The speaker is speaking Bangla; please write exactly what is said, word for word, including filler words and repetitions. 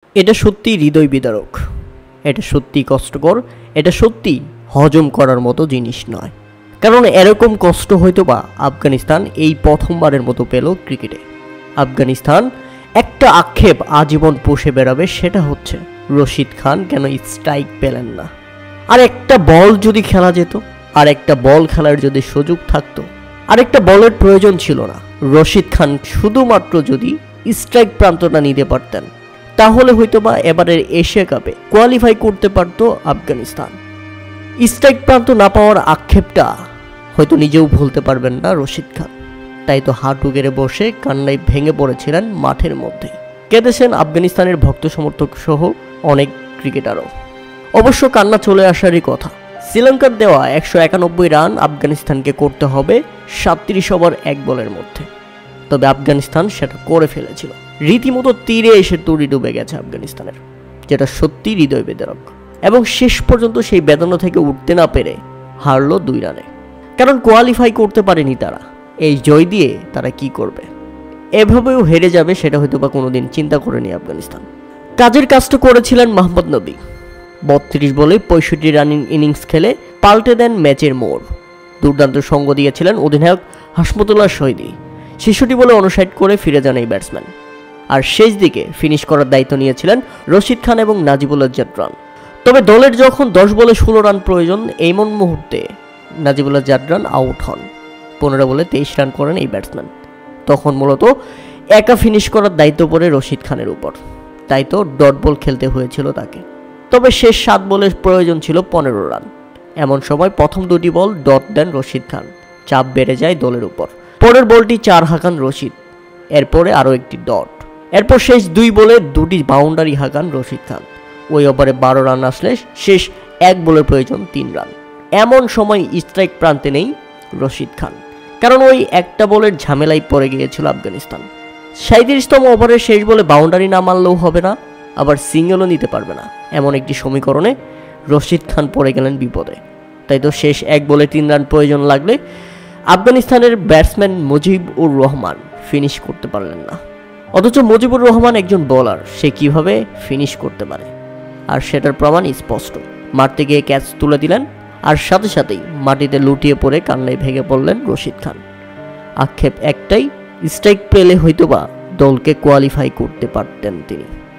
এটা সত্যি হৃদয় বিদারক, এটা সত্যি কষ্টকর, এটা সত্যি হজম করার মতো জিনিস নয়। কারণ এরকম কষ্ট হয়তো বা আফগানিস্তান এই প্রথমবারের মতো পেল ক্রিকেটে। আফগানিস্তান একটা আক্ষেপ আজীবন পুষে বেড়াবে, সেটা হচ্ছে রশিদ খান কেন স্ট্রাইক পেলেন না। আর একটা বল যদি খেলা যেত, আর একটা বল খেলার যদি সুযোগ থাকতো, আর একটা বলের প্রয়োজন ছিল না, রশিদ খান শুধুমাত্র যদি স্ট্রাইক প্রান্তটা নিতে পারতেন, তাহলে হয়তোবা এবারের এশিয়া কাপে কোয়ালিফাই করতে পারতো আফগানিস্তান। স্ট্রাইক প্রান্ত না পাওয়ার আক্ষেপটা হয়তো নিজেও ভুলতে পারবেন না রশিদ খান। তাই তো হাঁটু গেড়ে বসে কান্নায় ভেঙে পড়েছিলেন মাঠের মধ্যেই। কেঁদেছেন আফগানিস্তানের ভক্ত সমর্থক সহ অনেক ক্রিকেটারও। অবশ্য কান্না চলে আসারই কথা। শ্রীলঙ্কার দেওয়া একশো একানব্বই রান আফগানিস্তানকে করতে হবে সাতত্রিশ ওভার এক বলের মধ্যে। তবে আফগানিস্তান সেটা করে ফেলেছিল। রীতিমতো তীরে এসে তরি ডুবে গেছে আফগানিস্তানের, যেটা সত্যি হৃদয় বেদনাক। এবং শেষ পর্যন্ত সেই বেদনা থেকে উঠতে না পেরে হারলো দুই রানে। কারণ কোয়ালিফাই করতে পারেনি তারা। এই জয় দিয়ে তারা কি করবে, এভাবেও হেরে যাবে সেটা হয়তো বা কোনোদিন চিন্তা করেনি আফগানিস্তান। কাজের কাজটা করেছিলেন মোহাম্মদ নবী। বত্রিশ বলে পঁয়ষট্টি রানিং ইনিংস খেলে পাল্টে দেন ম্যাচের মোড়। দুর্দান্ত সঙ্গ দিয়েছিলেন অধিনায়ক হাসমতুল্লাহ শহীদি। ছেষট্টি বলে অনুসাইড করে ফিরে যান এই ব্যাটসম্যান। আর শেষ দিকে ফিনিশ করার দায়িত্ব নিয়েছিলেন রশিদ খান এবং নাজিবুল্লাহ জাদরান। তবে দলের যখন দশ বলে ষোলো রান প্রয়োজন, এমন মুহূর্তে নাজিবুল্লাহ জাদরান আউট হন। পনেরো বলে তেইশ রান করেন এই ব্যাটসম্যান। তখন মূলত একা ফিনিশ করার দায়িত্ব পড়ে রশিদ খানের উপর। তাই তো ডট বল খেলতে হয়েছিল তাকে। তবে শেষ সাত বলের প্রয়োজন ছিল পনেরো রান। এমন সময় প্রথম দুটি বল ডট দেন রশিদ খান। চাপ বেড়ে যায় দলের উপর। পরের বলটি চার হাঁকান রশিদ, এরপরে আরও একটি ডট। এরপর শেষ দুই বলে দুটি বাউন্ডারি হাঁকান রশিদ খান। ওই ওভারে বারো রান আসলে শেষ এক বলের প্রয়োজন তিন রান। এমন সময় স্ট্রাইক প্রান্তে নেই রশিদ খান, কারণ ওই একটা বলের ঝামেলায় পড়ে গিয়েছিল আফগানিস্তান। সাঁইত্রিশতম ওভারের শেষ বলে বাউন্ডারি না মারলেও হবে না, আবার সিঙ্গেলও নিতে পারবে না, এমন একটি সমীকরণে রশিদ খান পড়ে গেলেন বিপদে। তাই তো শেষ এক বলে তিন রান প্রয়োজন লাগলে আফগানিস্তানের ব্যাটসম্যান মুজিবুর রহমান ফিনিশ করতে পারলেন না। অথচ মুজিবুর রহমান একজন বোলার, সে কিভাবে ফিনিশ করতে পারে, আর সেটার প্রমাণ স্পষ্ট। মারতে গিয়ে ক্যাচ তুলে দিলেন, আর সাথে সাথেই মাটিতে লুটিয়ে পড়ে কান্নায় ভেঙে পড়লেন রশিদ খান। আক্ষেপ একটাই, স্ট্রাইক পেলে হয়তোবা দলকে কোয়ালিফাই করতে পারতেন তিনি।